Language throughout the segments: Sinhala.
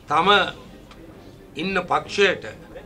තම ඉන්න පක්ෂයට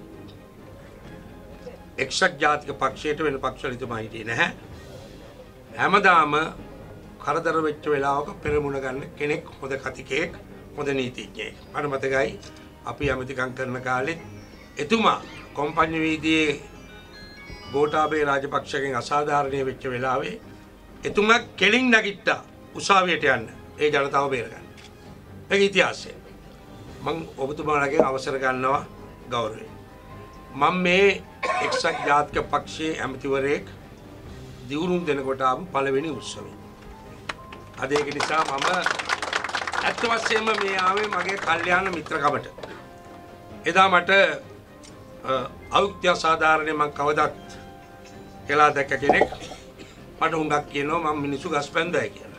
එක්සත් ජාතික පක්ෂයට වෙන පක්ෂවල ඉතම හිටියේ නැහැ. හැමදාම කරදර වෙච්ච වෙලාවක පෙරමුණ ගන්න කෙනෙක් හොඳ කතිකයෙක් හොඳ නීතිඥයෙක්. මට මතකයි අපි ඇමතිකම් කරන කාලෙත් එතුමා කොම්පඤ්ඤ වීදියේ ගෝඨාභය රාජපක්ෂගෙන් අසාධාරණීය වෙච්ච වෙලාවේ එතුමා කෙලින් නැගිට්ටා උසාවියට යන්න ඒ ජනතාව බේරගන්න. ඒක ඉතිහාසය. මම ඔබතුමාලගෙන් අවසර ගන්නවා ගෞරවයෙන්. මම මේ එක්සත් ජාතික පක්ෂයේ ඇමතිවරයෙක් දියුණුම් දෙනකොට ආපු පළවෙනි උත්සවය. අද ඒක නිසා මම ඇත්ත වශයෙන්ම මේ ආවේ මගේ කල්යාණ මිත්‍රකමට. එදා මට අවුක්තිය සාධාරණේ මම කවදත් කියලා දැක්ක කෙනෙක් මට හුඟක් කියනවා මම මිනිස්සු ගස් පැන්දයි කියලා.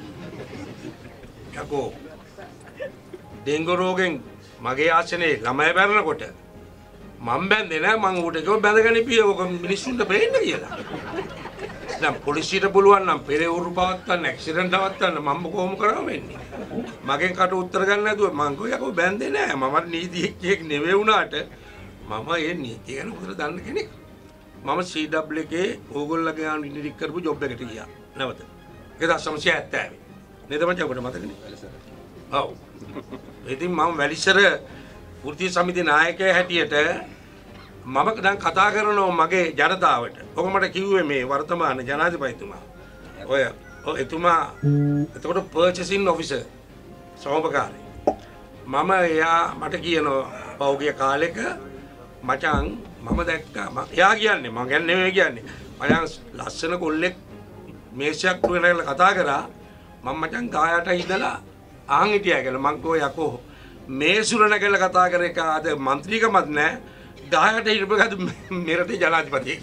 යකෝ ඩෙන්ගු රෝගෙන් මගේ ආසනේ ළමයි බැරනකොට මම බැන්දේ නෑ මං ඌට කිව්ව බැඳගෙන ඉපිය ඔක මිනිස්සුන්ට පේන්න කියලා. දැන් පොලිසියට පුළුවන් නම් පෙරේවුරු පවත්වන්න ඇක්සිඩන්ට් නවත්තන්න මම කොහොම කරාම වෙන්නේ. මගෙන් කට උත්තර ගන්න නැතුව මං කිව්වා යකෝ බැන්දේ නෑ මම නීතිඥයෙක් නෙවෙයි වුණාට මම මේ නීතිය ගැන උතර දන්න කෙනෙක්. මම CW එකේ ඕගොල්ලෝගේ ආන් ඉන්ඩිරික් කරපු ජොබ් එකට ගියා. නැවත. 1970. නේද මචං ඔබට මතකනේ? ඔව්. ඉතින් මම වැලිසර වෘත්තීය සමිති නායකයා හැටියට මම දැන් කතා කරනවා මගේ ජනතාවට. ඔබ මට කිව්වේ මේ වර්තමාන ජනාධිපතිතුමා. ඔය එතුමා එතකොට පර්චේසින් ඔෆිසර් සෝමකාරී. මම එයා මට කියනවා පෞගිය කාලෙක මචං මම දැක්කා එයා කියන්නේ මම ගැන නෙමෙයි කියන්නේ. මචං ලස්සන කොල්ලෙක් මේසයක් තුනකට කතා කරා මම මචං ගායට ඉඳලා ආන් හිටියා කියලා මං කෝ යකෝ මේ සුරණ කියලා කතා කර එක අද മന്ത്രിකමත් නැහැ 10ට ඉරපගත් මෙරටේ ජනාධිපතියෙක්.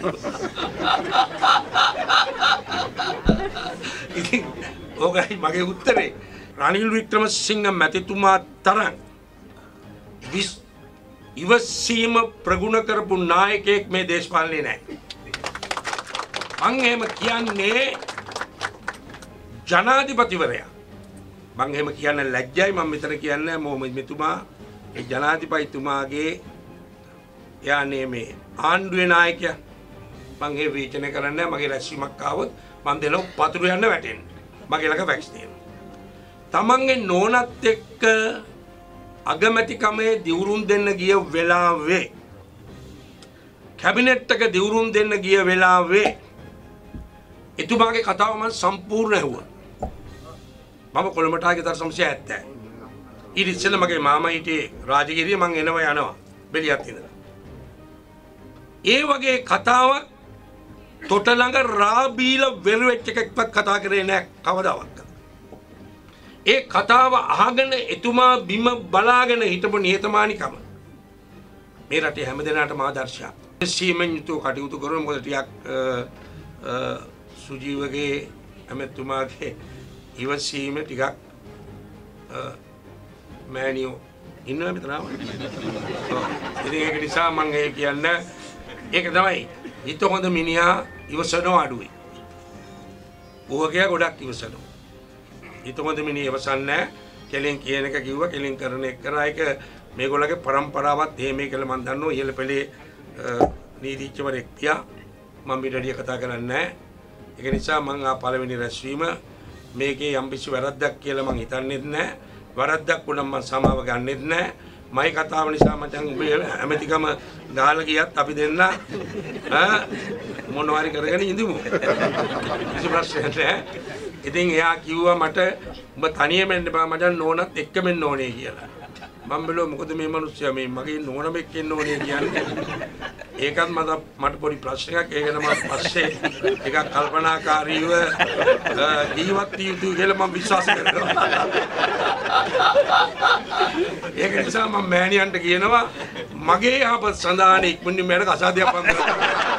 ඉතින් ඕකයි මගේ උත්තරේ. රනිල් වික්‍රමසිංහ මැතිතුමා තරම් ඉවසීම ප්‍රගුණ කරපු නායකයෙක් මේ දේශපාලනේ නැහැ. මං එහෙම කියන්නේ ජනාධිපතිවරයා. මං එහෙම කියන්න ලැජ්ජයි මම මෙතන කියන්නේ මෙතුමා ඒ ජනාධිපතිතුමාගේ යන්නේ මේ ආණ්ඩුවේ නායකයා. මං ඒ විචනය කරන්නේ මගේ රැස්වීමක් ආවොත් මං දෙනවා පතුරු යන්න වැටෙන්න. මගේ ළඟ වැක්ස් තියෙනවා. තමන්ගේ නෝනත් එක්ක අගමැතිකමේ දිවුරුම් දෙන්න ගිය වෙලාවේ කැබිනට් එක දිවුරුම් දෙන්න ගිය වෙලාවේ එතුමාගේ කතාව මම සම්පූර්ණ ඇහුවා. මම කොළඹට ආගේ 1970. ඊට ඉස්සෙල්ලා මගේ මාමා හිටියේ රාජගිරිය මං යනවා බෙලියත් ඉඳලා. ඒ වගේ කතාවක් තොට ළඟ රාබීල වෙර වෙච්ච එකක්වත් කතා කරේ නැහැ කවදාවත්. ඒ කතාව අහගෙන එතුමා බිම බලාගෙන හිටපු නිහතමානීකම මේ රටේ හැමදෙනාටම ආදර්ශයක්. සීමෙන් යුතුව කටයුතු කරන මොකද ටිකක් සුජීවගේ ඇමතුමාගේ ඉවසීම ටිකක් මෑනියෝ ඉන්නවා මෙතන. ඉතින් ඒක නිසා මම ඒ කියන්නේ ඒක තමයි හිත හොඳ මිනිහා ඉවසනවා අඩුයි. ඕකේ ගොඩක් ඉවසනවා. හිත හොඳ මිනිහ ඉවසන්නේ කෙලින් කියන එක කිව්වා කෙලින් කරන එක කරා ඒක මේගොල්ලගේ પરම්පරාවත් එහෙම කියලා මම දන්නවා. ඉහළ පෙළේ නීතිඥවරයෙක් තියා මම පිටඩිය කතා කරන්නේ නැහැ. ඒක නිසා මම ආ පළවෙනි රැස්වීම මේකේ යම්කිසි වැරද්දක් කියලා මම හිතන්නේත් නැහැ. වැරද්දක් වුණා මම සමාව ගන්නෙත් නැහැ. මයි කතාව නිසා මචං ඔබේ ඇමතිකම දාලා ගියත් අපි දෙන්න මොනවාරි කරගෙන ඉඳිමු. කිසි ප්‍රශ්නයක් නැහැ. ඉතින් එයා කිව්වා මට ඔබ තනියම එන්න බෑ මචං නෝනත් එක්කම එන්න ඕනේ කියලා. මම බැලුවා මොකද මේ මිනිස්සයා මේ මගේ නෝනම එක්ක එන්න ඕනේ කියන්නේ. ඒකත් මට පොඩි ප්‍රශ්නයක්. ඒක නම් පස්සේ ටිකක් කල්පනාකාරීව ජීවත් විය යුතුයි කියලා මම විශ්වාස කරනවා. ඒක නිසා මම මෑණියන්ට කියනවා මගේ යහපත් සඳහානේ ඉක්මනින් මට කසාදයක් පන්දලා